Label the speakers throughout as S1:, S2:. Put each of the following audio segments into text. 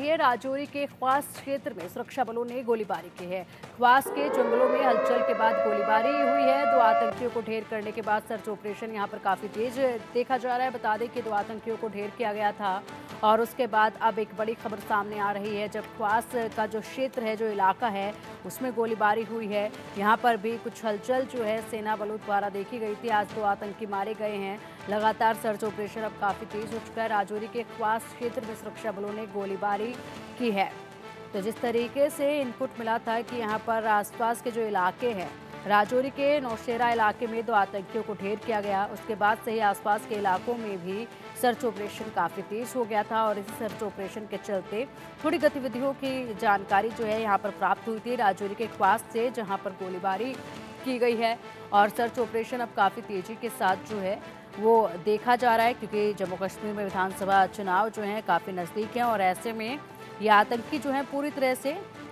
S1: रही है। राजौरी के ख्वास क्षेत्र में सुरक्षा बलों ने गोलीबारी की है। ख्वास के जंगलों में हलचल के बाद गोलीबारी हुई है। 2 आतंकियों को ढेर करने के बाद सर्च ऑपरेशन यहां पर काफी तेज देखा जा रहा है। बता दें कि 2 आतंकियों को ढेर किया गया था और उसके बाद अब एक बड़ी खबर सामने आ रही है, जब ख्वास का जो क्षेत्र है, जो इलाका है, उसमें गोलीबारी हुई है। यहाँ पर भी कुछ हलचल जो है सेना बलों द्वारा देखी गई थी। आज 2 आतंकी मारे गए हैं। लगातार सर्च ऑपरेशन अब काफी तेज हो चुका है। राजौरी के ख्वास क्षेत्र में सुरक्षा बलों ने गोलीबारी की है। तो जिस तरीके से इनपुट मिला था कि यहाँ पर आसपास के जो इलाके हैं, राजौरी के नौशेरा इलाके में 2 आतंकियों को ढेर किया गया। उसके बाद से ही आसपास के इलाकों में भी सर्च ऑपरेशन काफ़ी तेज हो गया था और इसी सर्च ऑपरेशन के चलते थोड़ी गतिविधियों की जानकारी जो है यहाँ पर प्राप्त हुई थी राजौरी के ख्वास से, जहाँ पर गोलीबारी की गई है। और सर्च ऑपरेशन अब काफ़ी तेज़ी के साथ जो है वो देखा जा रहा है, क्योंकि जम्मू कश्मीर में विधानसभा चुनाव जो हैं काफ़ी नज़दीक हैं और ऐसे में ये आतंकी जो हैं पूरी तरह से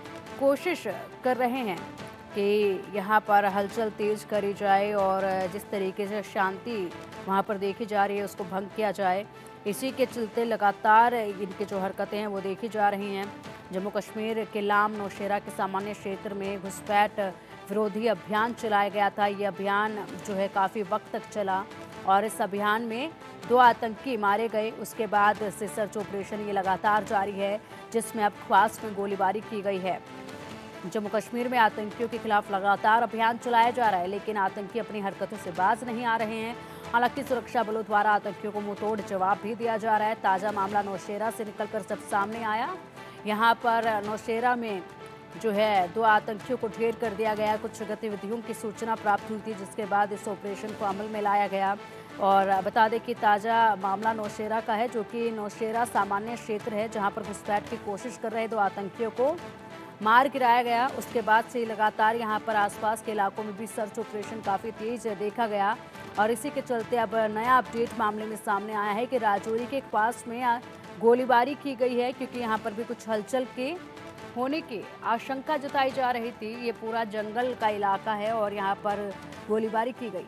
S1: कोशिश कर रहे हैं कि यहाँ पर हलचल तेज़ करी जाए और जिस तरीके से शांति वहाँ पर देखी जा रही है उसको भंग किया जाए। इसी के चलते लगातार इनकी जो हरकतें हैं वो देखी जा रही हैं। जम्मू कश्मीर के लाम नौशेरा के सामान्य क्षेत्र में घुसपैठ विरोधी अभियान चलाया गया था। ये अभियान जो है काफ़ी वक्त तक चला और इस अभियान में 2 आतंकी मारे गए। उसके बाद से सर्च ऑपरेशन ये लगातार जारी है, जिसमें अब ख्वास में गोलीबारी की गई है। जम्मू कश्मीर में आतंकियों के खिलाफ लगातार अभियान चलाया जा रहा है, लेकिन आतंकी अपनी हरकतों से बाज नहीं आ रहे हैं। हालांकि सुरक्षा बलों द्वारा आतंकियों को मुंहतोड़ जवाब भी दिया जा रहा है। ताज़ा मामला नौशेरा से निकलकर सब सामने आया। यहाँ पर नौशेरा में जो है 2 आतंकियों को ढेर कर दिया गया। कुछ गतिविधियों की सूचना प्राप्त हुई थी, जिसके बाद इस ऑपरेशन को अमल में लाया गया। और बता दें कि ताज़ा मामला नौशेरा का है, जो कि नौशेरा सामान्य क्षेत्र है, जहां पर घुसपैठ की कोशिश कर रहे 2 आतंकियों को मार गिराया गया। उसके बाद से लगातार यहां पर आसपास के इलाकों में भी सर्च ऑपरेशन काफ़ी तेज देखा गया और इसी के चलते अब नया अपडेट मामले में सामने आया है कि राजौरी के पास में गोलीबारी की गई है, क्योंकि यहाँ पर भी कुछ हलचल के होने की आशंका जताई जा रही थी। ये पूरा जंगल का इलाका है और यहाँ पर गोलीबारी की गई।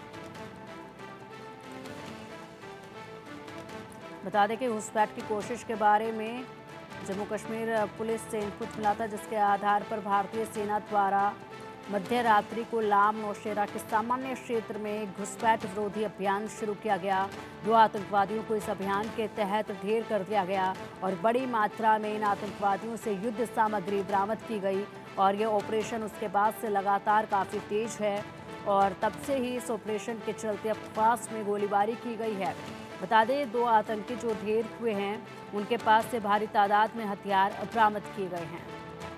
S1: बता दें कि घुसपैठ की कोशिश के बारे में जम्मू कश्मीर पुलिस से इनपुट मिला था, जिसके आधार पर भारतीय सेना द्वारा मध्य रात्रि को लाम नौशेरा के सामान्य क्षेत्र में घुसपैठ विरोधी अभियान शुरू किया गया। 2 आतंकवादियों को इस अभियान के तहत ढेर कर दिया गया और बड़ी मात्रा में इन आतंकवादियों से युद्ध सामग्री बरामद की गई और ये ऑपरेशन उसके बाद से लगातार काफ़ी तेज है और तब से ही इस ऑपरेशन के चलते अब ख्वास में गोलीबारी की गई है। बता दें 2 आतंकी जो ढेर हुए हैं उनके पास से भारी तादाद में हथियार बरामद किए गए हैं।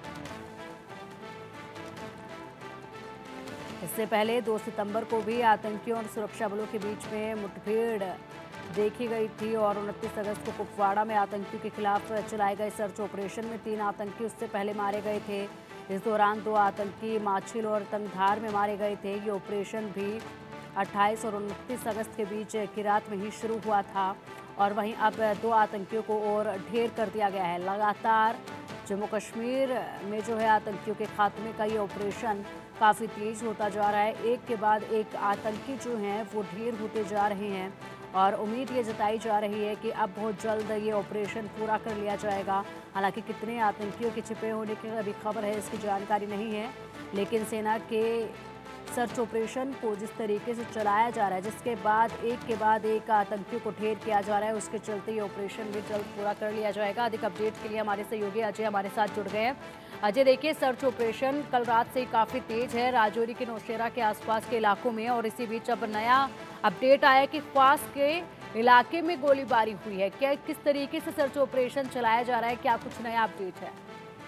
S1: इससे पहले 2 सितंबर को भी आतंकियों और सुरक्षा बलों के बीच में मुठभेड़ देखी गई थी और 29 अगस्त को कुपवाड़ा में आतंकियों के खिलाफ चलाए गए सर्च ऑपरेशन में 3 आतंकी उससे पहले मारे गए थे। इस दौरान 2 आतंकी माछिल और तंगधार में मारे गए थे। ये ऑपरेशन भी 28 और 29 अगस्त के बीच की रात में ही शुरू हुआ था और वहीं अब 2 आतंकियों को और ढेर कर दिया गया है। लगातार जम्मू कश्मीर में जो है आतंकियों के खात्मे का ये ऑपरेशन काफ़ी तेज होता जा रहा है। एक के बाद एक आतंकी जो हैं वो ढेर होते जा रहे हैं और उम्मीद ये जताई जा रही है कि अब बहुत जल्द ये ऑपरेशन पूरा कर लिया जाएगा। हालांकि कितने आतंकियों के छिपे होने की अभी खबर है, इसकी जानकारी नहीं है, लेकिन सेना के सर्च ऑपरेशन को जिस तरीके से चलाया जा रहा है, जिसके बाद एक आतंकियों को ढेर किया जा रहा है, उसके चलते ये ऑपरेशन भी जल्द पूरा कर लिया जाएगा। अधिक अपडेट के लिए हमारे सहयोगी अजय हमारे साथ जुड़ गए हैं। अजय, देखिए सर्च ऑपरेशन कल रात से ही काफ़ी तेज है राजौरी के नौशेरा के आसपास के इलाकों में और इसी बीच अब नया अपडेट आया कि ख्वास के इलाके में गोलीबारी हुई है। क्या किस तरीके से सर्च ऑपरेशन चलाया जा रहा है, क्या कुछ नया अपडेट है?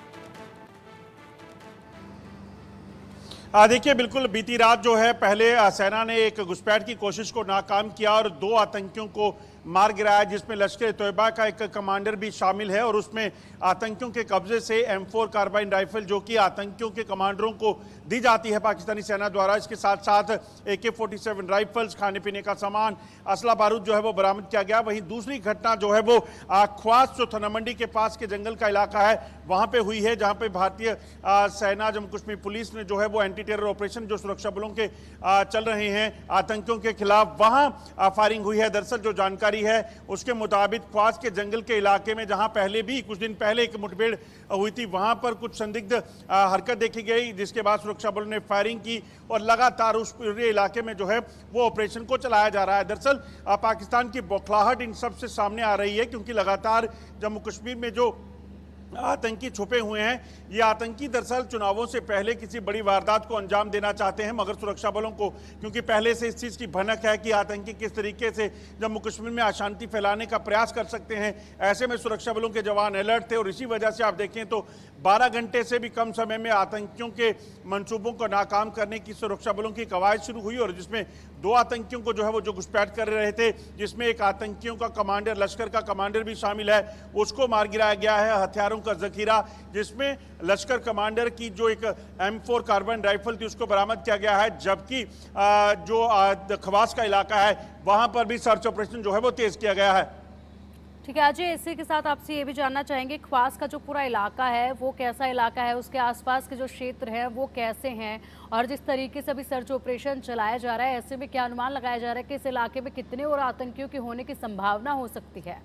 S2: देखिए, बिल्कुल बीती रात जो है पहले सेना ने एक घुसपैठ की कोशिश को नाकाम किया और 2 आतंकियों को मार गिराया, जिसमें लश्कर तोयबा का एक कमांडर भी शामिल है और उसमें आतंकियों के कब्जे से M4 कार्बाइन राइफल जो कि आतंकियों के कमांडरों को दी जाती है पाकिस्तानी सेना द्वारा, इसके साथ साथ AK-47 राइफल्स, खाने पीने का सामान, असला बारूद जो है वो बरामद किया गया। वहीं दूसरी घटना जो है वो ख्वास जो थाना मंडी के पास के जंगल का इलाका है वहां पे हुई है, जहां पे भारतीय सेना जम्मू कश्मीर पुलिस ने जो है वो एंटी टेरर ऑपरेशन जो सुरक्षा बलों के चल रहे हैं आतंकियों के खिलाफ, वहां फायरिंग हुई है। दरअसल जो जानकारी जानकारी है उसके मुताबिक ख्वास के जंगल के इलाके में जहां पहले भी कुछ दिन पहले एक मुठभेड़ हुई थी, वहां पर कुछ संदिग्ध हरकत देखी गई, जिसके बाद सुरक्षा बलों ने फायरिंग की और लगातार उस पूरे इलाके में जो है वो ऑपरेशन को चलाया जा रहा है। दरअसल पाकिस्तान की बौखलाहट इन सब से सामने आ रही है, क्योंकि लगातार जम्मू कश्मीर में जो आतंकी छुपे हुए हैं, ये आतंकी दरअसल चुनावों से पहले किसी बड़ी वारदात को अंजाम देना चाहते हैं, मगर सुरक्षा बलों को क्योंकि पहले से इस चीज़ की भनक है कि आतंकी किस तरीके से जम्मू कश्मीर में अशांति फैलाने का प्रयास कर सकते हैं, ऐसे में सुरक्षा बलों के जवान अलर्ट थे। और इसी वजह से आप देखें तो 12 घंटे से भी कम समय में आतंकियों के मंसूबों को नाकाम करने की सुरक्षा बलों की कवायद शुरू हुई, और जिसमें 2 आतंकियों को जो है वो जो घुसपैठ कर रहे थे, जिसमें एक आतंकियों का कमांडर, लश्कर का कमांडर भी शामिल है, उसको मार गिराया गया है। हथियारों का जखीरा, जिसमें लश्कर कमांडर की जो एक M4 कार्बन राइफल थी उसको बरामद किया गया है, जबकि जो खवास का इलाका है वहां पर भी सर्च ऑपरेशन जो है वो तेज किया गया है।
S1: ठीक है अजय, इसी के साथ आपसे ये भी जानना चाहेंगे, ख्वास का जो पूरा इलाका है वो कैसा इलाका है, उसके आसपास के जो क्षेत्र हैं वो कैसे हैं, और जिस तरीके से अभी सर्च ऑपरेशन चलाया जा रहा है, ऐसे में क्या अनुमान लगाया जा रहा है कि इस इलाके में कितने और आतंकियों के होने की संभावना हो सकती है?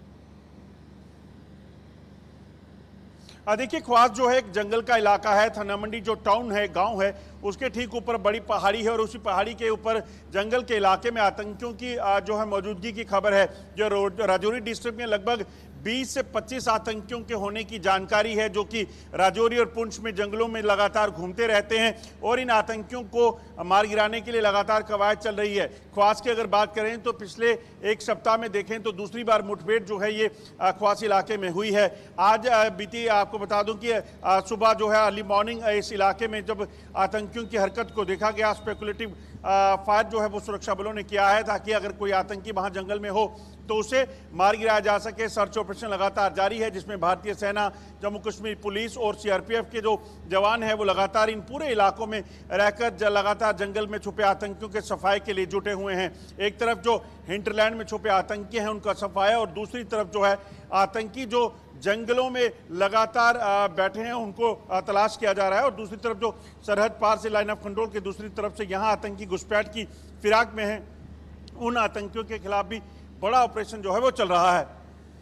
S2: देखिए, ख्वास जो है एक जंगल का इलाका है। थाना मंडी जो टाउन है, गांव है, उसके ठीक ऊपर बड़ी पहाड़ी है, और उसी पहाड़ी के ऊपर जंगल के इलाके में आतंकियों की जो है मौजूदगी की खबर है। जो राजौरी डिस्ट्रिक्ट में लगभग 20 से 25 आतंकियों के होने की जानकारी है, जो कि राजौरी और पुंछ में जंगलों में लगातार घूमते रहते हैं, और इन आतंकियों को मार गिराने के लिए लगातार कवायद चल रही है। ख्वास की अगर बात करें तो पिछले एक सप्ताह में देखें तो दूसरी बार मुठभेड़ जो है ये ख्वास इलाके में हुई है। आज बीती आपको बता दूं कि सुबह जो है अर्ली मॉर्निंग इस इलाके में जब आतंकियों की हरकत को देखा गया, स्पेकुलेटिव फायर जो है वो सुरक्षा बलों ने किया है, ताकि अगर कोई आतंकी वहां जंगल में हो तो उसे मार गिराया जा सके। सर्च ऑपरेशन लगातार जारी है, जिसमें भारतीय सेना, जम्मू कश्मीर पुलिस और CRPF के जो जवान हैं वो लगातार इन पूरे इलाकों में रहकर लगातार जंगल में छुपे आतंकियों के सफाई के लिए जुटे हुए हैं। एक तरफ जो हिंटरलैंड में छुपे आतंकी हैं उनका सफाया, और दूसरी तरफ जो है आतंकी जो जंगलों में लगातार बैठे हैं उनको तलाश किया जा रहा है, और दूसरी तरफ जो सरहद पार से लाइन ऑफ कंट्रोल की दूसरी तरफ से यहाँ आतंकी घुसपैठ की फिराक में हैं, उन आतंकियों के खिलाफ भी बड़ा ऑपरेशन जो है वो चल रहा है।